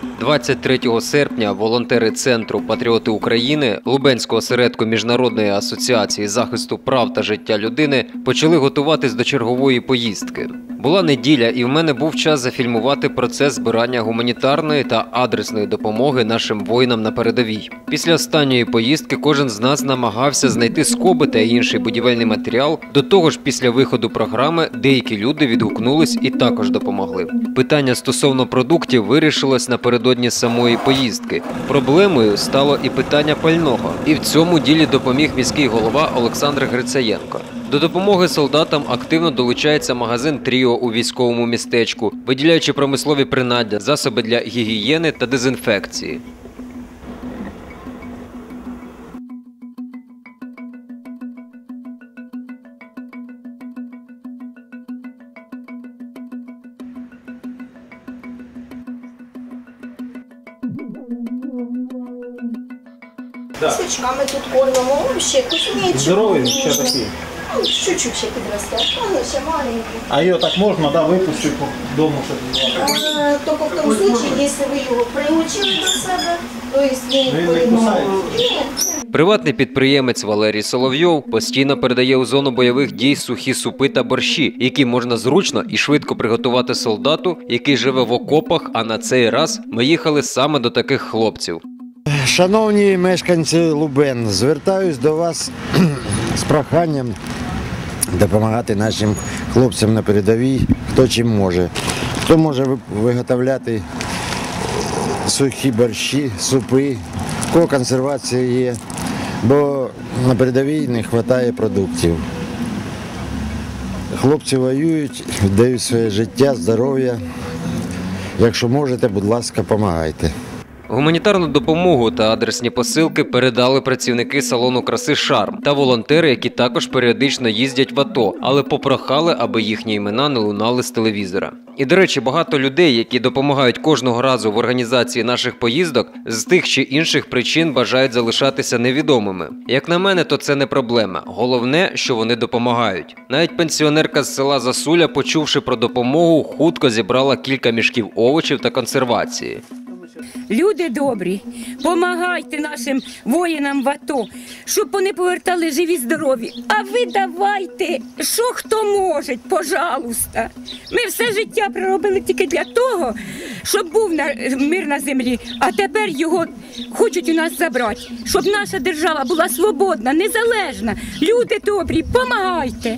23 серпня волонтери Центру «Патріоти України» Лубенського осередку Міжнародної асоціації захисту прав та життя людини почали готуватись до чергової поїздки. Була неділя, і в мене був час зафільмувати процес збирання гуманітарної та адресної допомоги нашим воїнам на передовій. Після останньої поїздки кожен з нас намагався знайти скоби та інший будівельний матеріал. До того ж, після виходу програми деякі люди відгукнулись і також допомогли. Питання стосовно продуктів вирішилось напередодні самої поїздки. Проблемою стало і питання пального. І в цьому ділі допоміг міський голова Олександр Грицаєнко. До допомоги солдатам активно долучається магазин «Тріо» у військовому містечку, виділяючи промислові принаддя, засоби для гігієни та дезінфекції. Свічками тут кормимо, ще кусмічку. Здоровий ще такий? Чуть-чуть ще підросте, але ще маленький. А його так можна, да, випустити дому, щоб Тільки в тому випадку, якщо ви його приучили до себе, то він не кусається. Приватний підприємець Валерій Соловйов постійно передає у зону бойових дій сухі супи та борщі, які можна зручно і швидко приготувати солдату, який живе в окопах, а на цей раз ми їхали саме до таких хлопців. Шановні мешканці Лубен, звертаюсь до вас з проханням допомагати нашим хлопцям на передовій, хто чим може. Хто може виготовляти сухі борщі, супи, в кого консервація є, бо на передовій не вистачає продуктів. Хлопці воюють, віддають своє життя, здоров'я. Якщо можете, будь ласка, допомагайте. Гуманітарну допомогу та адресні посилки передали працівники салону краси «Шарм» та волонтери, які також періодично їздять в АТО, але попрохали, аби їхні імена не лунали з телевізора. І, до речі, багато людей, які допомагають кожного разу в організації наших поїздок, з тих чи інших причин бажають залишатися невідомими. Як на мене, то це не проблема. Головне, що вони допомагають. Навіть пенсіонерка з села Засуля, почувши про допомогу, хутко зібрала кілька мішків овочів та консервації. Люди добрі, помагайте нашим воїнам в АТО, щоб вони повертали живі, здорові. А ви давайте, що хто може, пожалуйста. Ми все життя проробили тільки для того, щоб був мир на землі, а тепер його хочуть у нас забрати. Щоб наша держава була свободна, незалежна. Люди добрі, помагайте.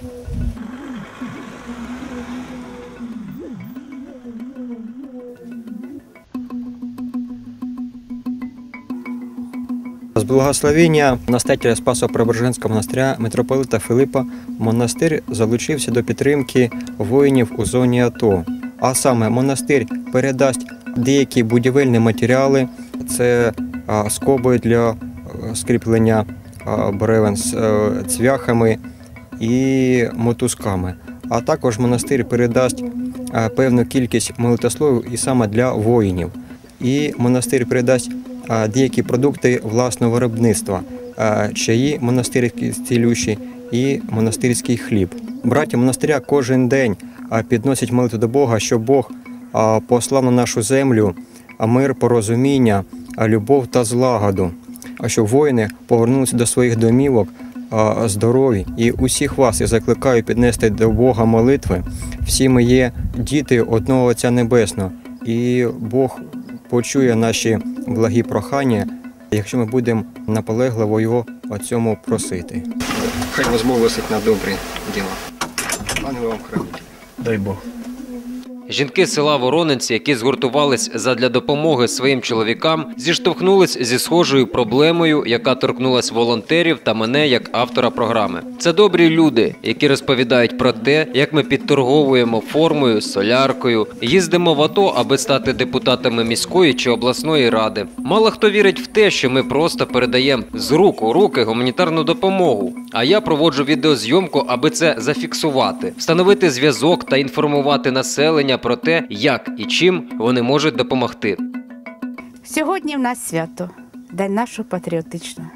З благословення настоятеля Спасо-Преображенського монастиря митрополита Филипа монастир залучився до підтримки воїнів у зоні АТО. А саме монастир передасть деякі будівельні матеріали, це скоби для скріплення бревен з цвяхами і мотузками. А також монастир передасть певну кількість молитословів і саме для воїнів. І монастир передасть деякі продукти власного виробництва, чаї монастирські цілющі і монастирський хліб. Браті монастиря кожен день підносять молитву до Бога, щоб Бог послав на нашу землю мир, порозуміння, любов та злагоду, а щоб воїни повернулися до своїх домівок здорові. І усіх вас я закликаю піднести до Бога молитви. Всі ми є діти одного Отця Небесного, і Бог почує наші благі прохання, якщо ми будемо наполегливо його о цьому просити. Хай вас Бог висить на добрі діла. Пане вам хранить. Дай Бог. Жінки села Воронинці, які згуртувались задля допомоги своїм чоловікам, зіштовхнулись зі схожою проблемою, яка торкнулась волонтерів та мене як автора програми. Це добрі люди, які розповідають про те, як ми підторговуємо формою, соляркою, їздимо в АТО, аби стати депутатами міської чи обласної ради. Мало хто вірить в те, що ми просто передаємо з рук у руки гуманітарну допомогу. А я проводжу відеозйомку, аби це зафіксувати, встановити зв'язок та інформувати населення про те, як і чим вони можуть допомогти. Сьогодні в нас свято, День нашого патріотичного,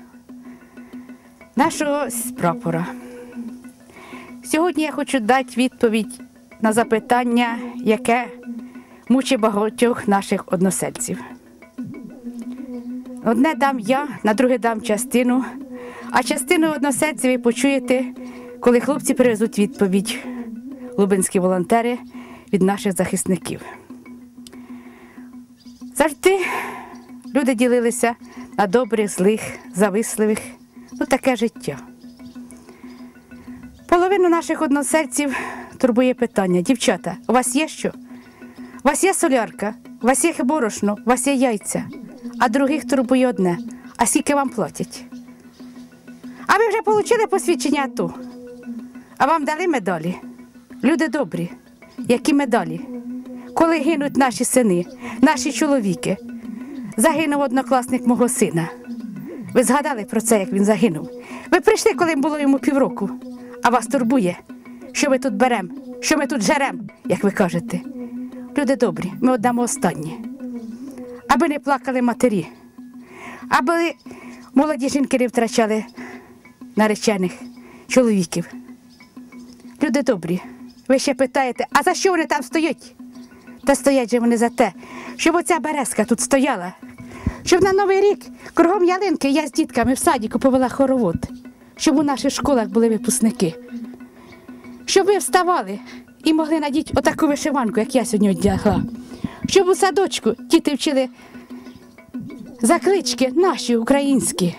нашого прапора. Сьогодні я хочу дати відповідь на запитання, яке мучить багатьох наших односельців. Одне дам я, на друге дам частину, а частину односельців ви почуєте, коли хлопці привезуть відповідь, лубенські волонтери, від наших захисників. Завжди люди ділилися на добрих, злих, зависливих. Ну, таке життя. Половину наших односельців турбує питання. Дівчата, у вас є що? У вас є солярка? У вас є борошно? У вас є яйця? А других турбує одне. А скільки вам платять? А ви вже отримали посвідчення АТО? А вам дали медалі? Люди добрі. Які медалі? Коли гинуть наші сини, наші чоловіки. Загинув однокласник мого сина. Ви згадали про це, як він загинув? Ви прийшли, коли було йому півроку. А вас турбує, що ми тут беремо, що ми тут жеремо, як ви кажете. Люди добрі, ми віддамо останнє. Аби не плакали матері, аби молоді жінки не втрачали наречених чоловіків. Люди добрі, ви ще питаєте, а за що вони там стоять? Та стоять же вони за те, щоб оця березка тут стояла, щоб на Новий рік кругом ялинки я з дітками в садіку повела хоровод, щоб у наших школах були випускники, щоб ви вставали і могли надіти отаку вишиванку, як я сьогодні одягла, щоб у садочку діти вчили заклички наші, українські,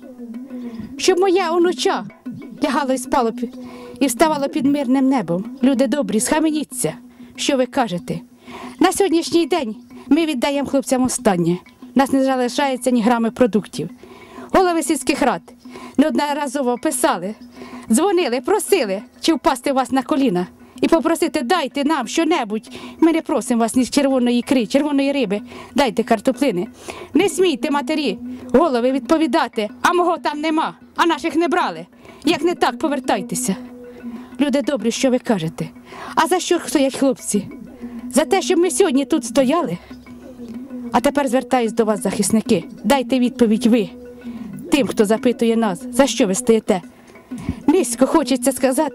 щоб моя онуча лягало і спало і вставало під мирним небом. Люди добрі, схаменіться, що ви кажете. На сьогоднішній день ми віддаємо хлопцям останнє. Нас не залишається ні грами продуктів. Голови сільських рад неодноразово писали, дзвонили, просили, чи впасти вас на коліна і попросити, дайте нам що-небудь. Ми не просимо вас ні червоної ікри, червоної риби, дайте картоплини. Не смійте, матері, голови відповідати, а мого там нема, а наших не брали. Як не так, повертайтеся. Люди добрі, що ви кажете? А за що стоять хлопці? За те, щоб ми сьогодні тут стояли? А тепер звертаюсь до вас, захисники. Дайте відповідь ви, тим, хто запитує нас, за що ви стоїте. Низько хочеться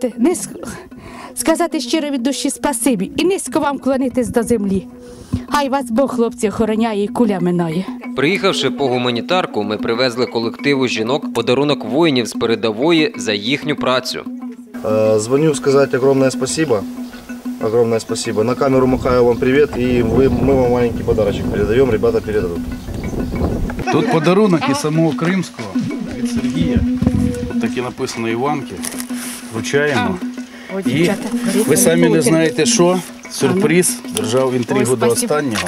сказати щиро від душі спасибі і низько вам клонитись до землі. Хай вас Бог, хлопці, охороняє і куля минає. Приїхавши по гуманітарку, ми привезли колективу жінок подарунок воїнів з передової за їхню працю. Звоню сказать огромное спасибо. Огромное спасибо. На камеру махаю вам привет, и мы вам маленький подарочек передаем, ребята передадут. Тут подарунок із самого Кримського від Сергія. Тут такі написано Іванки. Вручаємо. І ви самі не знаєте, що. Сюрприз. Держав інтригу до останнього.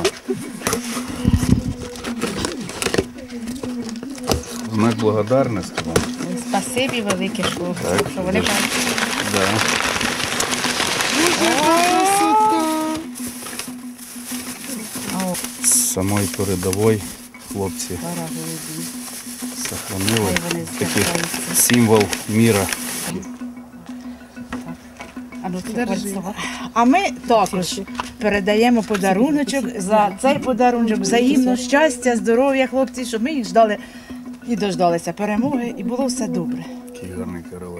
Знак благодарності вам. Спасибі велике, що вони бачать. Да. З самої передової хлопці сохранили такий символ міра. А ми також передаємо подаруночок за цей подарунок, взаємно щастя, здоров'я, хлопці, щоб ми їх ждали і дождалися перемоги, і було все добре. Який гарний каравай.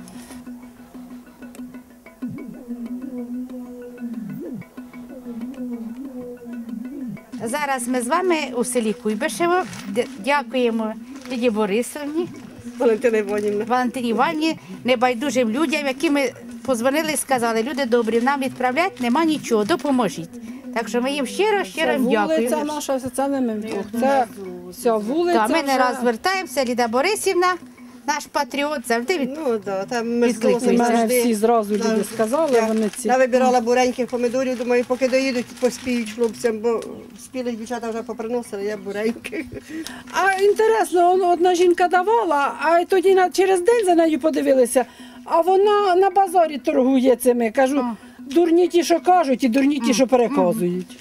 Зараз ми з вами у селі Куйбишево. Дякуємо Лідії Борисовні, Валентині Іванівні, небайдужим людям, які ми позвонили і сказали, люди добрі, нам відправляти нема нічого, допоможіть. Так що ми їм щиро дякуємо. Вулиця наша, це не Мемтух, це вся вулиця. Ми не раз звертаємося, Ліда Борисівна, наш патріот, завжди відкликується. Всі зразу люди сказали, вони ці. Я вибирала буреньких помідорів, думаю, поки доїдуть, поспіють хлопцям, бо спілих дівчата вже поприносили, я буреньких. А інтересно, одна жінка давала, а тоді через день за нею подивилися, а вона на базарі торгує цими. Кажу, дурні ті, що кажуть, і дурні ті, що переказують.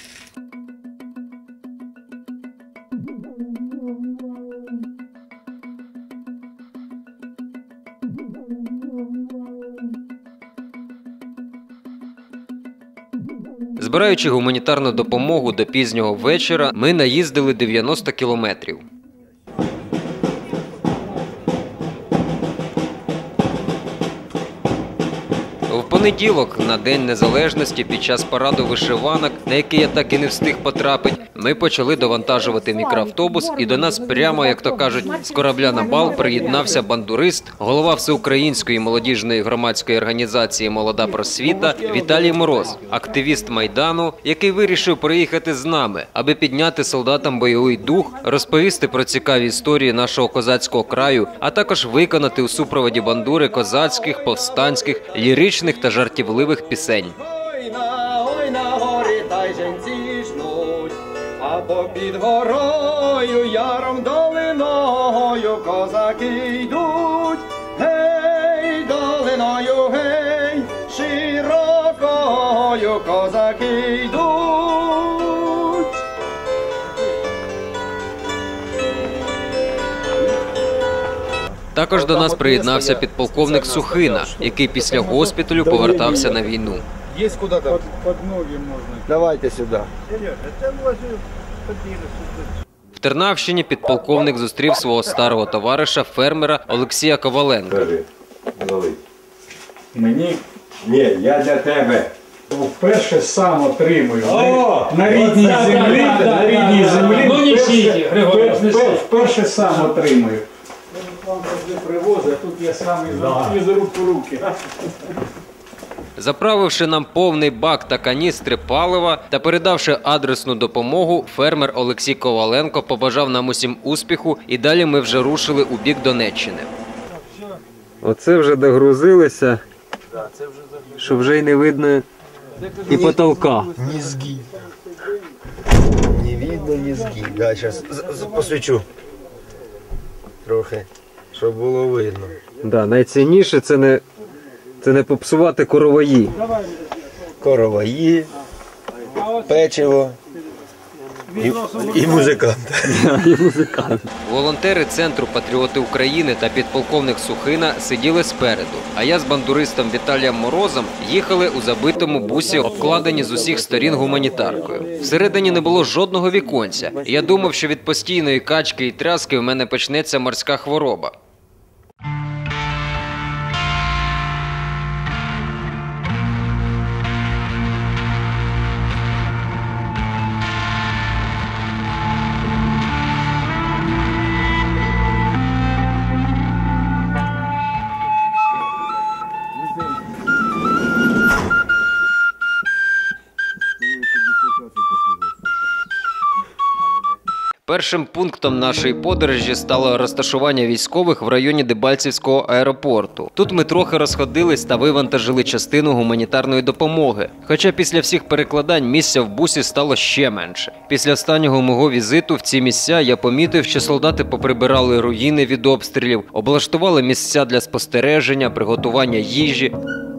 Збираючи гуманітарну допомогу до пізнього вечора, ми наїздили 90 кілометрів. В понеділок, на День Незалежності, під час параду вишиванок, на який я так і не встиг потрапити, ми почали довантажувати мікроавтобус, і до нас прямо, як то кажуть, з корабля на бал приєднався бандурист, голова Всеукраїнської молодіжної громадської організації «Молода просвіта» Віталій Мороз, активіст Майдану, який вирішив приїхати з нами, аби підняти солдатам бойовий дух, розповісти про цікаві історії нашого козацького краю, а також виконати у супроводі бандури козацьких, повстанських, ліричних та жартівливих пісень. Ой на горі та й жінці жнуть, а попід горою, яром долиною козаки йдуть. Гей, долиною, гей, широкою козаки йдуть. Також до нас приєднався підполковник Сухина, який після госпіталю повертався на війну. Есть куда-то? Под ноги можно. Давайте сюда. В Тернавщині підполковник зустрів свого старого товариша, фермера Олексія Коваленка. Мені? Ні, я для тебе. Вперше сам отримую. На рідній землі. Вперше сам отримую. Вам завжди привозить, а тут я сам із рук у руки. Заправивши нам повний бак та каністри палива та передавши адресну допомогу, фермер Олексій Коваленко побажав нам усім успіху, і далі ми вже рушили у бік Донеччини. Оце вже догрузилися, що вже й не видно і потолка. Низги. Не видно низги. Да, зараз посвічу. Трохи, щоб було видно. Да, найцінніше це не попсувати короваї. Короваї, печиво і музиканти. Волонтери Центру «Патріоти України» та підполковник Сухина сиділи спереду, а я з бандуристом Віталієм Морозом їхали у забитому бусі, обкладені з усіх сторін гуманітаркою. Всередині не було жодного віконця, і я думав, що від постійної качки і тряски в мене почнеться морська хвороба. Першим пунктом нашої подорожі стало розташування військових в районі Дебальцівського аеропорту. Тут ми трохи розходились та вивантажили частину гуманітарної допомоги. Хоча після всіх перекладань місця в бусі стало ще менше. Після останнього мого візиту в ці місця я помітив, що солдати поприбирали руїни від обстрілів, облаштували місця для спостереження, приготування їжі.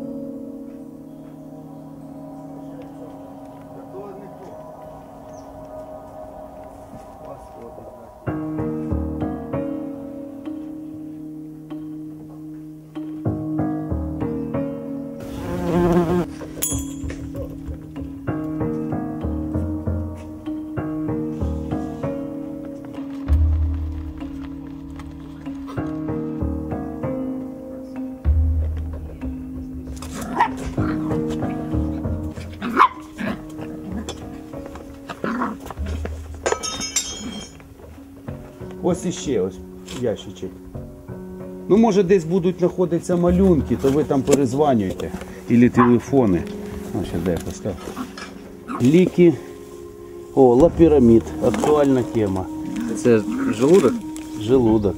Ось іще ось ящичок. Ну, може, десь будуть знаходитися малюнки, то ви там перезванюйте. Ілі телефони. Ось, де я поставив. Ліки. О, лапірамід. Актуальна тема. Це желудок? Желудок.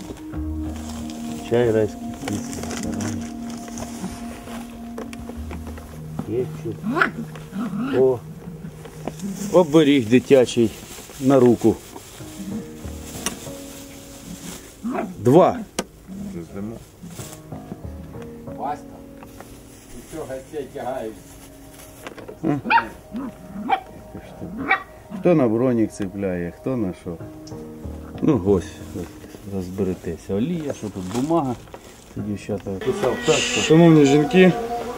Чай райський кіт. Кетчуп. О, оберіг дитячий на руку. 2. Хто на бронік цепляє, хто на що. Ну, ось, розберетеся. Олія, що тут бумага. Це дівчата писав так, що... Шановні жінки,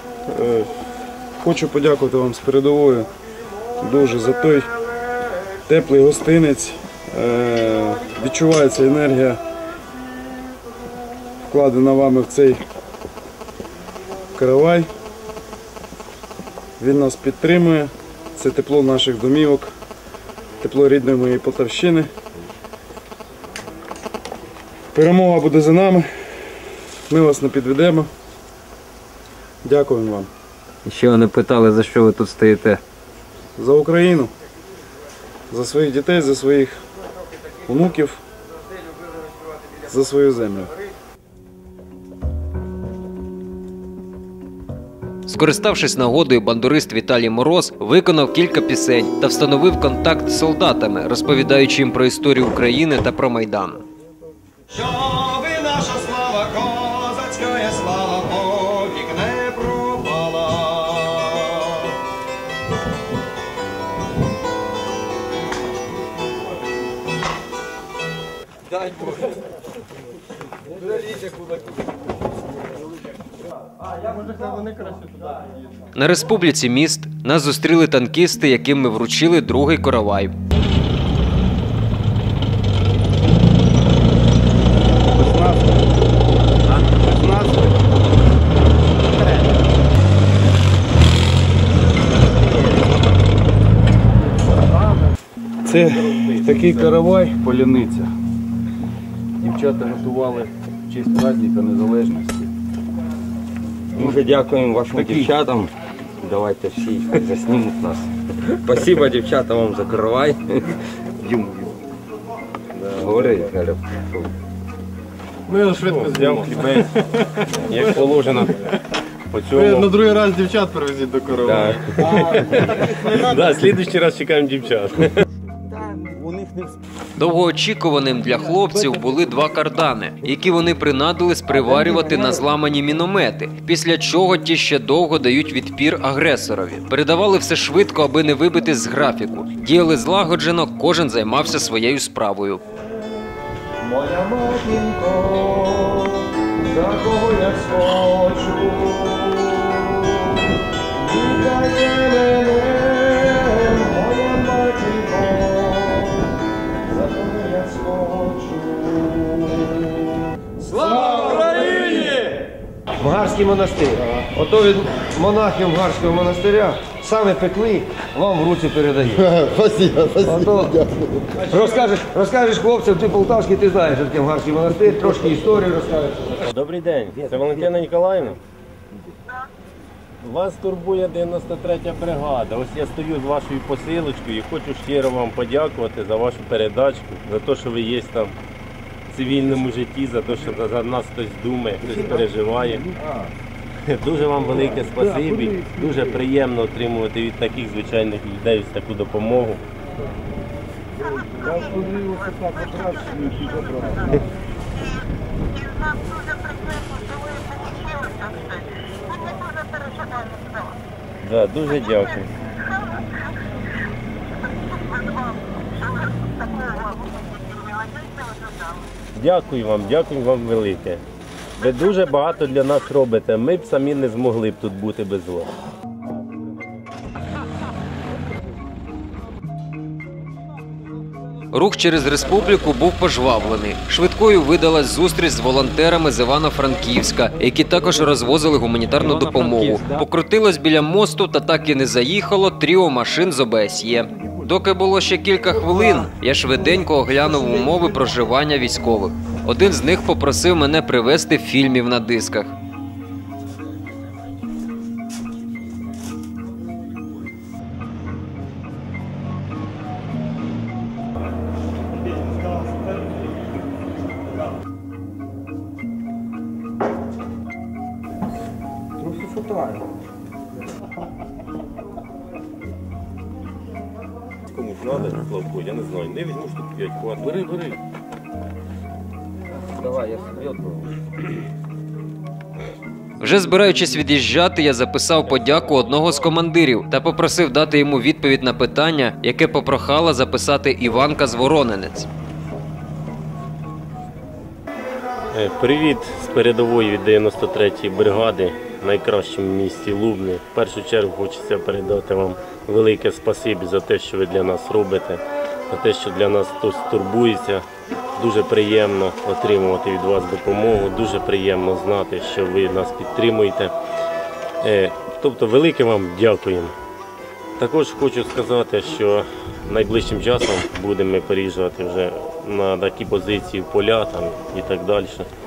хочу подякувати вам з передової дуже за той теплий гостинець. Відчувається енергія, вкладена вами в цей каравай. Він нас підтримує. Це тепло наших домівок, тепло рідної моєї Полтавщини. Перемога буде за нами. Ми вас не підведемо. Дякуємо вам. Ще вони питали, за що ви тут стоїте. За Україну, за своїх дітей, за своїх онуків, за свою землю. Скориставшись нагодою, бандурист Віталій Мороз виконав кілька пісень та встановив контакт з солдатами, розповідаючи їм про історію України та про Майдан. Щоби наша слава, козацька є слава, повік не пропала. Дай Боже. На Республіці міст нас зустріли танкісти, яким ми вручили другий коровай. Це такий каравай, поляниця. Дівчата готували в честь праздника Незалежності. Дуже дякуємо вашим дівчатам. Давайте всі заснімуть нас. Спасибо, дівчата, вам за каравай. Говори, Галя. Ми швидко зняв хлібець, як положено. На другий раз дівчат привезіть до коровай. Так, слідуючий раз чекаємо дівчат. Довгоочікуваним для хлопців були два кардани, які вони принадились приварювати на зламані міномети, після чого ті ще довго дають відпір агресорові. Передавали все швидко, аби не вибити з графіку. Діяли злагоджено, кожен займався своєю справою. Моя матінко, за кого я схочу, вітає мене, моя матінко, за кого я схочу. Слава Україні! Гарський монастир. Ото від монахів Гарського монастиря саме пекли, вам в руці передають. Спасибо, спасибо. Розкажеш хлопцям, ти полтавський, ти знаєш, що таке Гарський монастир, трошки історію розкажеш. Добрий день, це Валентина Ніколаївна. Вас турбує 93-я бригада. Ось я стою з вашою посилочкою і хочу щиро вам подякувати за вашу передачку, за те, що ви є там в цивільному житті, за те, що за нас хтось думає, хтось переживає. Дуже вам велике спасибі, дуже приємно отримувати від таких звичайних людей ось таку допомогу. Да, дуже дякую. Дякую вам велике. Ви дуже багато для нас робите, ми б самі не змогли б тут бути без вас. Рух через республіку був пожвавлений. Швидкою видалась зустріч з волонтерами з Івано-Франківська, які також розвозили гуманітарну допомогу. Покрутилось біля мосту та так і не заїхало тріо машин з ОБСЄ. Доки було ще кілька хвилин, я швиденько оглянув умови проживання військових. Один з них попросив мене привезти фільмів на дисках. Трохи фотографію. Комусь треба, Славко, я не знаю, не візьму штук 5, хватить. Бери. Давай, я собі відповім. Вже збираючись від'їжджати, я записав подяку одного з командирів та попросив дати йому відповідь на питання, яке попрохала записати Іванка з Вороненець. Привіт з передової від 93-ї бригади в найкращому місті Лубни. В першу чергу хочеться передати вам велике спасибі за те, що ви для нас робите, за те, що для нас хтось турбується. Дуже приємно отримувати від вас допомогу, дуже приємно знати, що ви нас підтримуєте. Тобто велике вам дякуємо. Також хочу сказати, що найближчим часом будемо переїжджати вже на такі позиції в поля там, і так далі.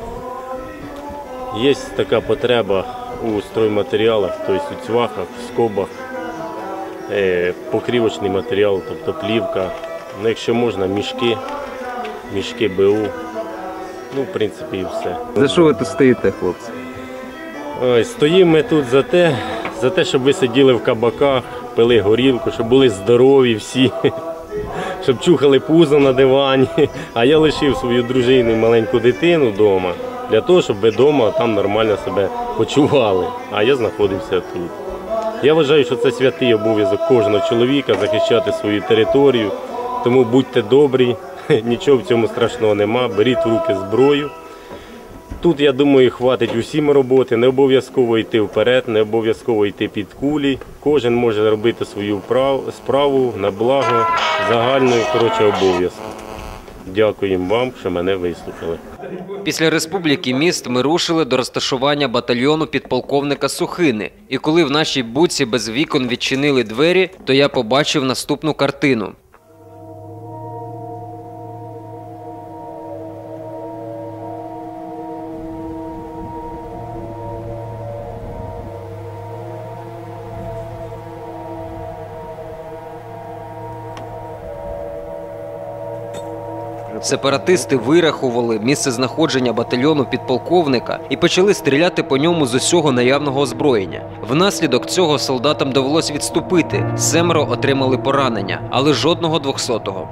Є така потреба у стройматеріалах, тобто у цвахах, скобах, покрівочний матеріал, тобто плівка, ну, якщо можна, мішки БУ, ну, в принципі, і все. За що ви тут стоїте, хлопці? Ой, стоїмо ми тут за те, щоб ви сиділи в кабаках, пили горілку, щоб були здорові всі, щоб чухали пузо на дивані. А я лишив свою дружину і маленьку дитину вдома, для того, щоб ви вдома там нормально себе почували. А я знаходився тут. Я вважаю, що це святий обов'язок кожного чоловіка захищати свою територію. Тому будьте добрі, нічого в цьому страшного нема, беріть в руки зброю. Тут, я думаю, хватить усім роботи, не обов'язково йти вперед, не обов'язково йти під кулі. Кожен може робити свою справу на благо загальної, обов'язку. Дякуємо вам, що мене вислухали. Після Республіки міст ми рушили до розташування батальйону підполковника Сухини. І коли в нашій будці без вікон відчинили двері, то я побачив наступну картину. Сепаратисти вирахували місце знаходження батальйону підполковника і почали стріляти по ньому з усього наявного озброєння. Внаслідок цього солдатам довелось відступити, 7 отримали поранення, але жодного 200-го.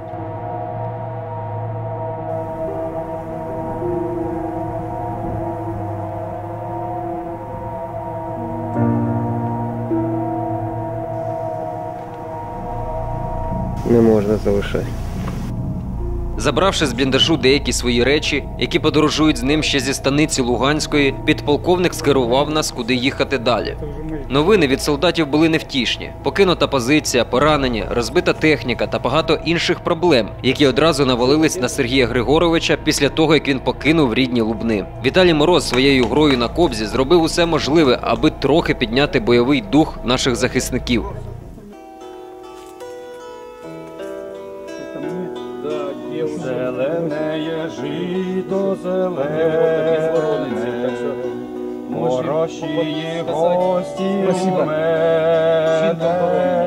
Не можна залишати. Забравши з бліндажу деякі свої речі, які подорожують з ним ще зі станиці Луганської, підполковник скерував нас, куди їхати далі. Новини від солдатів були невтішні. Покинута позиція, поранені, розбита техніка та багато інших проблем, які одразу навалились на Сергія Григоровича після того, як він покинув рідні Лубни. Віталій Мороз своєю грою на кобзі зробив усе можливе, аби трохи підняти бойовий дух наших захисників. Зеленеє жито зелене, морощії гості у мене.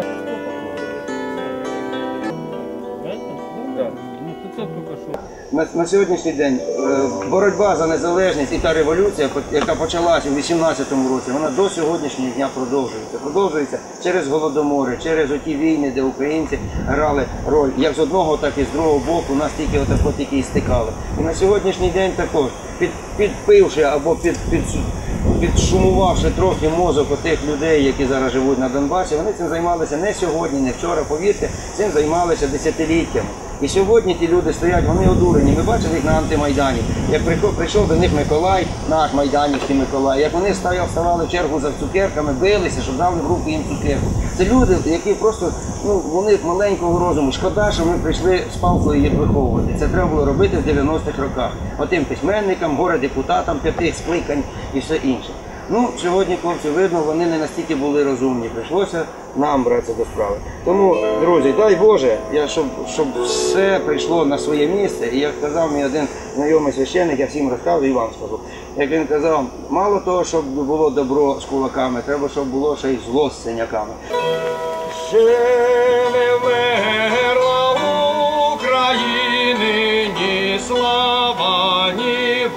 На сьогоднішній день боротьба за незалежність і та революція, яка почалася у 18-му році, вона до сьогоднішнього дня продовжується. Продовжується через Голодомори, через оті війни, де українці грали роль як з одного, так і з другого боку, нас тільки і стикали. І на сьогоднішній день також, підпивши або підшумувавши трохи мозок отих людей, які зараз живуть на Донбасі, вони цим займалися не сьогодні, не вчора, повірте, цим займалися десятиліттями. І сьогодні ті люди стоять, вони одурені. Ми бачили їх на антимайдані. Як прийшов до них Миколай, наш майданівський Миколай, як вони ставали в чергу за цукерками, билися, щоб дали в руки їм цукерку. Це люди, які просто, вони маленького розуму. Шкода, що ми прийшли з палкою їх виховувати. Це треба було робити в 90-х роках. Отим письменникам, горе-депутатам 5 скликань і все інше. Сьогодні, хлопці, видно, вони не настільки були розумні. Прийшлося нам братися до справи. Тому, друзі, дай Боже, щоб все прийшло на своє місце. І як казав мій один знайомий священник, я всім розказую і вам скажу. Як він казав, мало того, щоб було добро з кулаками, треба, щоб було ще й зло з синяками. Ще не вмерла України ні слава, ні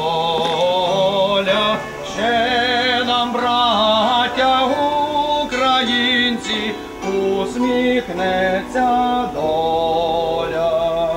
воля. Ще нам, браття українці, усміхнеться доля.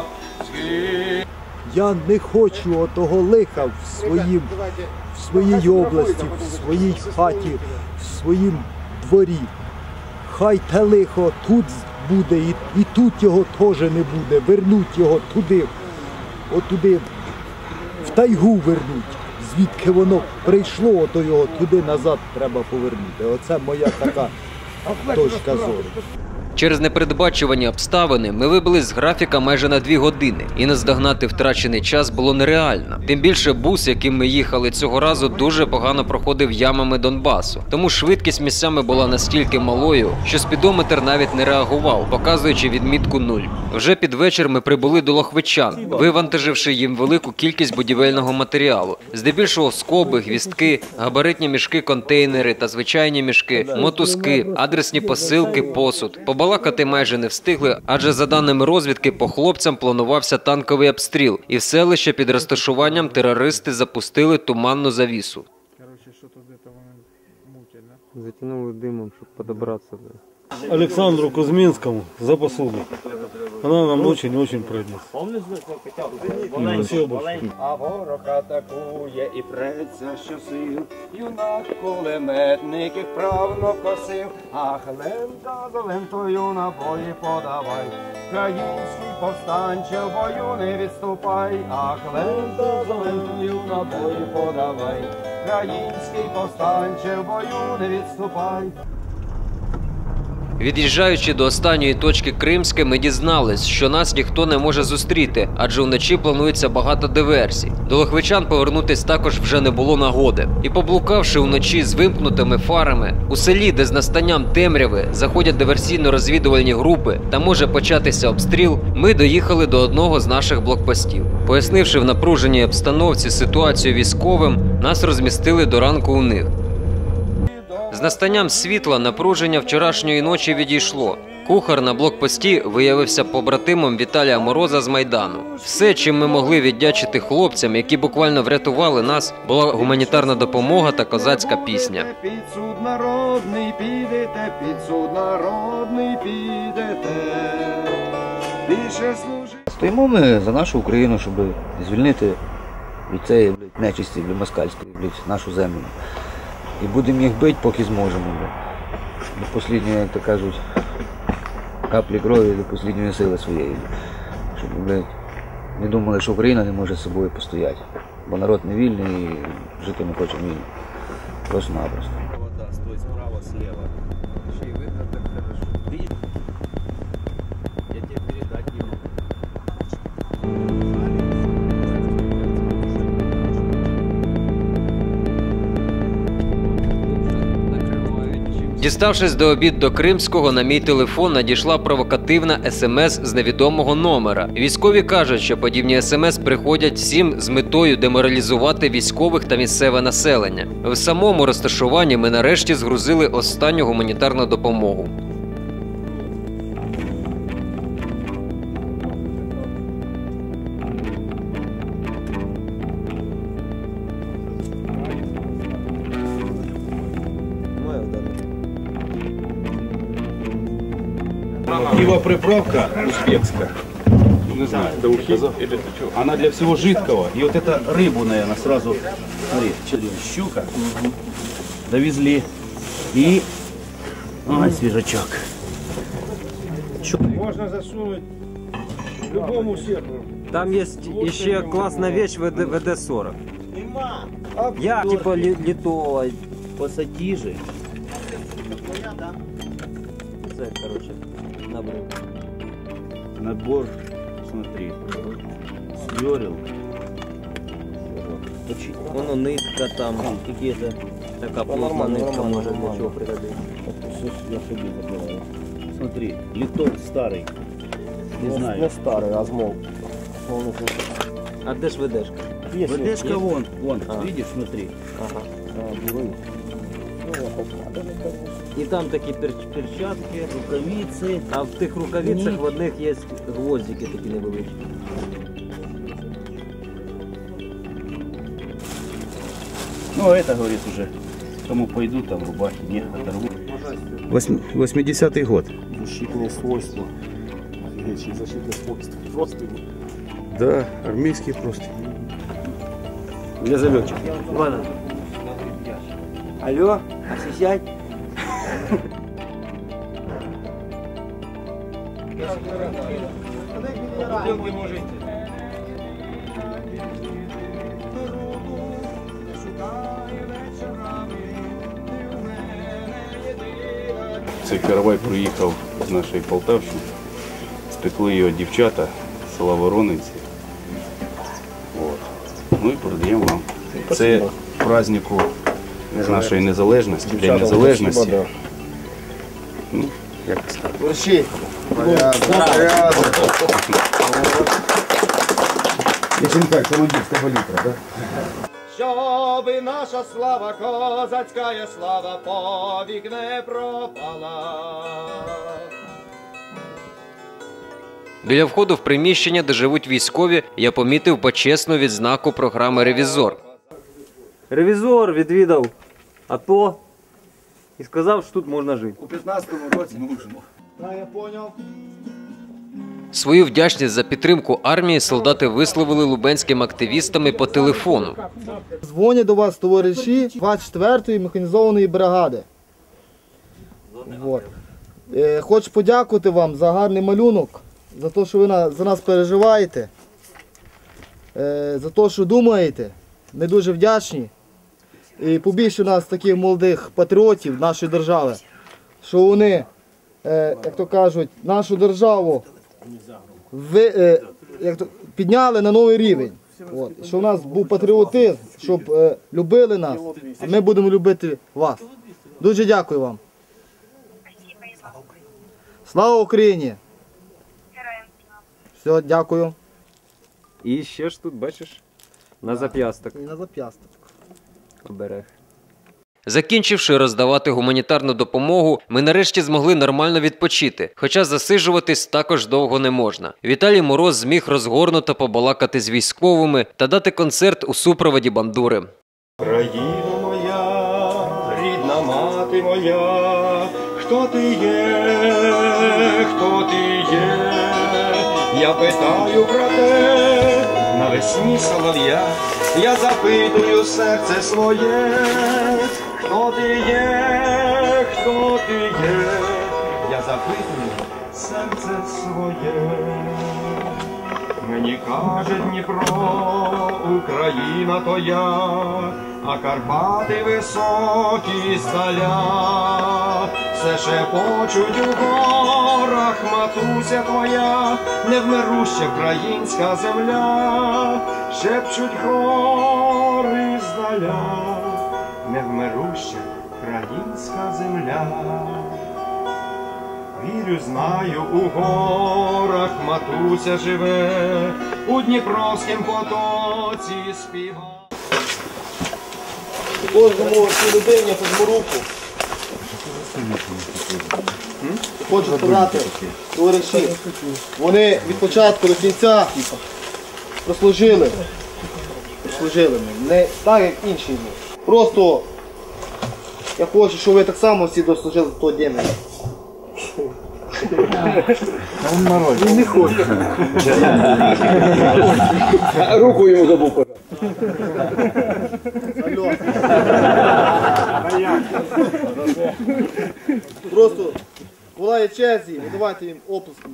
Я не хочу отого лиха в своїй області, в своїй хаті, в своїм дворі. Хай те лихо тут буде, і тут його теж не буде. Вернуть його туди, отуди, в тайгу вернуть. Звідки воно прийшло, то його туди назад треба повернути. Оце моя така точка зору. Через непередбачувані обставини ми вибились з графіка майже на 2 години, і наздогнати втрачений час було нереально. Тим більше бус, яким ми їхали цього разу, дуже погано проходив ямами Донбасу. Тому швидкість місцями була настільки малою, що спідометр навіть не реагував, показуючи відмітку 0. Вже під вечір ми прибули до лохвичан, вивантаживши їм велику кількість будівельного матеріалу. Здебільшого скоби, гвіздки, габаритні мішки, контейнери та звичайні мішки, мотузки, адресні посилки, посуд. Побалакати майже не встигли, адже за даними розвідки по хлопцям планувався танковий обстріл, і в селище під розташуванням терористи запустили туманну завісу. Затянули дымом, чтобы подобраться. Александру Кузьминскому за посуду. Она нам очень-очень пригодится. Спасибо большое. А ворог атакує і преться щосил. Юнак кулеметник їх правно косив. Ах, лента за лентою набої подавай. Український повстанче в бою не відступай. Ах, лента за лентою набої подавай. Український повстанче в бою не відступай. Від'їжджаючи до останньої точки Кримське, ми дізнались, що нас ніхто не може зустріти, адже вночі планується багато диверсій. До лохвичан повернутись також вже не було нагоди. І поблукавши вночі з вимкнутими фарами, у селі, де з настанням темряви заходять диверсійно-розвідувальні групи та може початися обстріл, ми доїхали до одного з наших блокпостів. Пояснивши в напруженій обстановці ситуацію військовим, нас розмістили до ранку у них. З настанням світла напруження вчорашньої ночі відійшло. Кухар на блокпості виявився побратимом Віталія Мороза з Майдану. Все, чим ми могли віддячити хлопцям, які буквально врятували нас, була гуманітарна допомога та козацька пісня. Під суд народний підете, під суд народний підете. Більше служить. Стоїмо ми за нашу Україну, щоб звільнити від цієї нечисті москальської, нашу землю. І будемо їх бити, поки зможемо. До останньої, як то кажуть, каплі крові, до останньої сили своєї. Щоб не думали, що Україна не може з собою постояти. Бо народ не вільний і жити ми хочемо вільно. Просто-напросто. Стой справа, слева. Ще й видно так хорошо. Видишь? Я тебе передать не могу. Діставшись до обід до Кримського, на мій телефон надійшла провокативна СМС з невідомого номера. Військові кажуть, що подібні СМС приходять всім з метою деморалізувати військових та місцеве населення. В самому розташуванні ми нарешті згрузили останню гуманітарну допомогу. Пивоприправка узбекская. Не знаю, это ухи или это что? Она для всего жидкого. И вот это рыбу, наверное, сразу, смотри, щука. Довезли. И свежачок. Можно засунуть любому сектору. Там есть еще классная вещь ВД-40. Я типа литого пассатижи. Короче, набор, смотри, сверил. Воно нитка там, какие-то такая плотная нитка может для чего пригодиться. Я собі закриваю. Смотри, литок старый. Не знаю. Не старый, а змол. А где ж ВДшка? ВДшка вон, видишь, смотри. Ага. І там такі перчатки, рукавиці, а в тих рукавицях в одних є гвоздики такі невеличкі. Ну, это, говорит, уже кому пойду, там рубахи, не оторву. 80-й год. Защитные свойства. Офигеть, защитные свойства. Просто. Да, армейский просто. Для заметчика. Ладно. Алло, осисять. Цей каравай приїхав з нашої Полтавщини. Спекли його дівчата з села Воронинці. От. Ну і передаємо вам. Це празднику нашої незалежності, День незалежності. Ну, як сказати. Борщі. Дівчинка, колодівська палітра, так? Щоби наша слава, козацька слава, повік не пропала. Біля входу в приміщення, де живуть військові, я помітив почесну відзнаку програми «Ревізор». Ревізор відвідав АТО і сказав, що тут можна жити. У 15-му році ми можемо. Так, я поняв. Свою вдячність за підтримку армії солдати висловили лубенським активістам по телефону. Дзвонять до вас товариші 24-ї механізованої бригади. Вот. Хочу подякувати вам за гарний малюнок, за те, що ви за нас переживаєте, за те, що думаєте. Ми дуже вдячні. І побільше у нас таких молодих патріотів нашої держави, що вони, як то кажуть, нашу державу підняли на новий рівень. От. Що в нас був патріотизм, щоб любили нас, а ми будемо любити вас. Дуже дякую вам. Слава Україні! Все, дякую. І ще ж тут, бачиш, на зап'ясток. І на зап'ясток. Оберег. Закінчивши роздавати гуманітарну допомогу, ми нарешті змогли нормально відпочити, хоча засиджуватись також довго не можна. Віталій Мороз зміг розгорнуто побалакати з військовими та дати концерт у супроводі бандури. Країна моя, рідна мати моя, хто ти є, хто ти є? Я питаю про те, навесні солов'я, я запитую серце своє. Хто ти є, хто ти є, я запитую серце своє. Мені каже Дніпро, Україна то я, а Карпати високі здаля. Все шепочуть у горах, матуся твоя, невмируща українська земля. Шепчуть гори здаля, невмируща українська земля. Вірю, знаю, у горах матуся живе, у Дніпровськім потоці співа. Кожному цій людині подму руку. Хочу сказати, товариші, вони від початку до кінця прослужили. Не так, як інші. Просто я хочу, щоб ви так само всі дослужили до того дня. Він не хоче. Руку йому забув. Просто волає честь їм, давайте їм оплесками.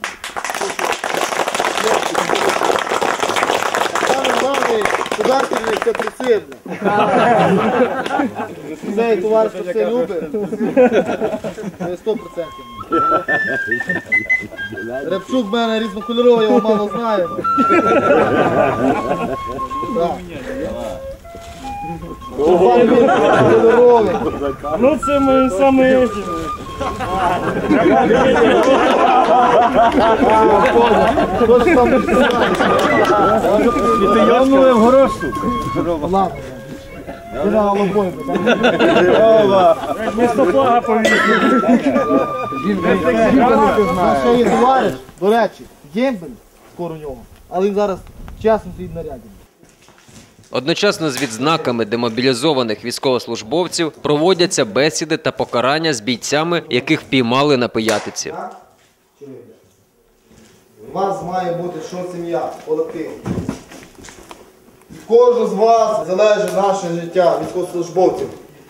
Саме головне, подарки все присильне. Цей товариш все любить. 100%. Рябчук в мене різнокольоровий, я його мало знаю. Ну це ми саме. Я в горошу. Ладно. Місто флага повісили. Ще є товариш, до речі, Дембель, скоро у нього, але він зараз чесно стоїть в наряді. Одночасно з відзнаками демобілізованих військовослужбовців проводяться бесіди та покарання з бійцями, яких впіймали на пиятиці. У вас має бути що сім'я, колектив. Кожен з вас залежить наше життя, військовослужбовців.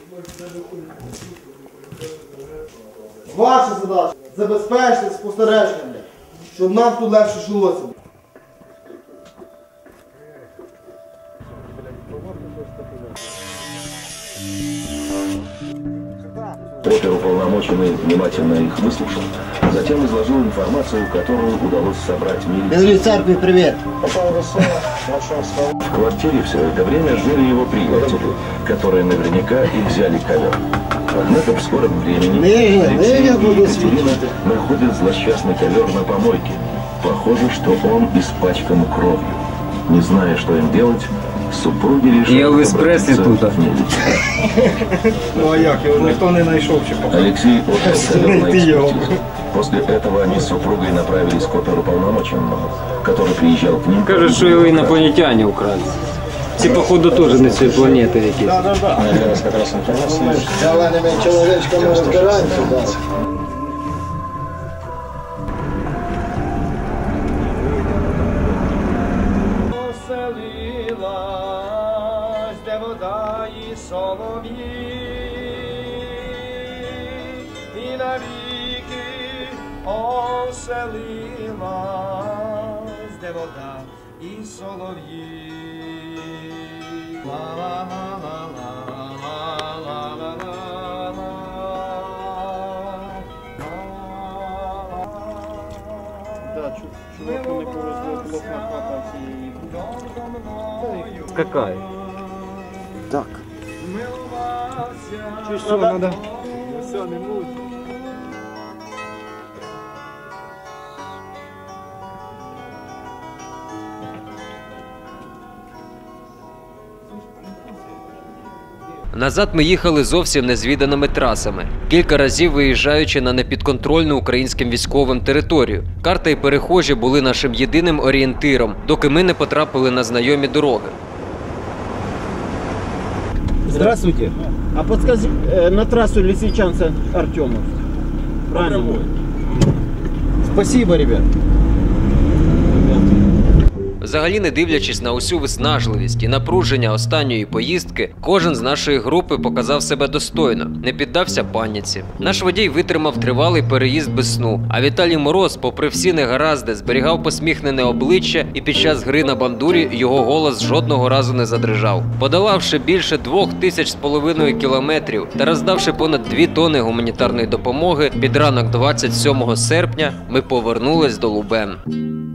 Ваша задача – забезпечити спостереження, щоб нам тут легше жилося. Оперуполномоченный внимательно их выслушал, затем изложил информацию, которую удалось собрать Из милиции. церкви привіт. В квартире все это время жили его приятели, которые наверняка и взяли ковер. Однако в скором времени Алексей и Екатерина находят злосчастный ковер на помойке. Похоже, что он испачкан кровью. Не зная, что им делать, супруги решили обратиться в милицию. Ну а як? Його ніхто не знайшов ще поки. Алексей отдал ковер на экспертизу. После этого они с супругой направились к оперуполномоченному, который приезжал к ним. Кажуть, що його інопланетяне украли. Ці, походу, теж не цієї планети якісь. Зеленими чоловічками розбираємося, так. Оселилась, де вода і солов'ї, і навіки оселилась, де вода і солов'ї. Чуваку не повезло, плохо хата цієї. Какая? Так. Чи що треба? Все, не можу. Назад ми їхали зовсім незвіданими трасами, кілька разів виїжджаючи на непідконтрольну українським військовим територію. Карта і перехожі були нашим єдиним орієнтиром, доки ми не потрапили на знайомі дороги. Здравствуйте. А подскажи, на трассу Лисичанца Артемов. Правильно. Спасибо, ребят. Взагалі, не дивлячись на усю виснажливість і напруження останньої поїздки, кожен з нашої групи показав себе достойно, не піддався паніці. Наш водій витримав тривалий переїзд без сну, а Віталій Мороз, попри всі негаразди, зберігав посміхнене обличчя, і під час гри на бандурі його голос жодного разу не задрижав. Подолавши більше 2500 кілометрів та роздавши понад 2 тонни гуманітарної допомоги, під ранок 27 серпня ми повернулись до Лубен.